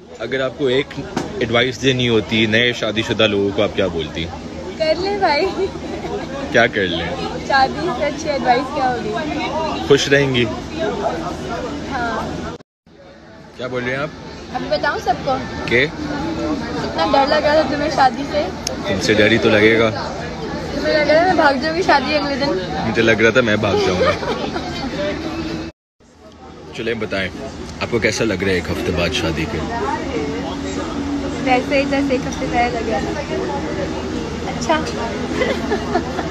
अगर आपको एक एडवाइस देनी होती नए शादीशुदा लोगों को, आप क्या बोलती? कर ले भाई। क्या कर लें? शादी से अच्छी एडवाइस क्या होगी? खुश रहेंगी। हाँ। क्या बोल रहे हैं आप? अभी बताऊँ सबको के इतना डर लग रहा था तुम्हें शादी से? तुमसे डर ही तो लगेगा। तुम्हें लग रहा था मैं भाग जाऊंगी शादी अगले दिन? मुझे लग रहा था मैं भाग जाऊंगा। चले बताएं, आपको कैसा लग रहा है 1 हफ्ते बाद शादी के? वैसे ही जैसे 1 हफ्ते पहले लग रहा था। अच्छा।